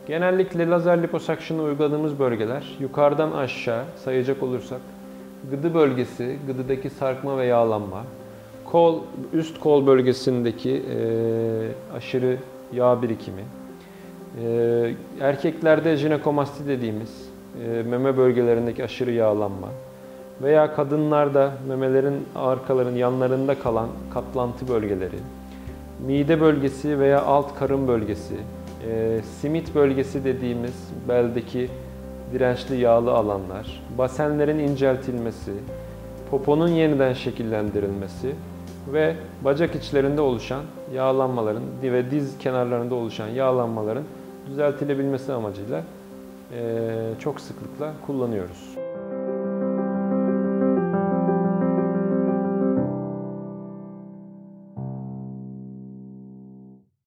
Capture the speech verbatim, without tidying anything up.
Genellikle lazer liposakşını uyguladığımız bölgeler yukarıdan aşağı sayacak olursak gıdı bölgesi, gıdıdaki sarkma ve yağlanma, kol, üst kol bölgesindeki e, aşırı yağ birikimi, e, erkeklerde jinekomasti dediğimiz e, meme bölgelerindeki aşırı yağlanma veya kadınlarda memelerin arkaların yanlarında kalan katlantı bölgeleri, mide bölgesi veya alt karın bölgesi, e, simit bölgesi dediğimiz beldeki dirençli yağlı alanlar, basenlerin inceltilmesi, poponun yeniden şekillendirilmesi ve bacak içlerinde oluşan yağlanmaların ve diz kenarlarında oluşan yağlanmaların düzeltilebilmesi amacıyla e, çok sıklıkla kullanıyoruz.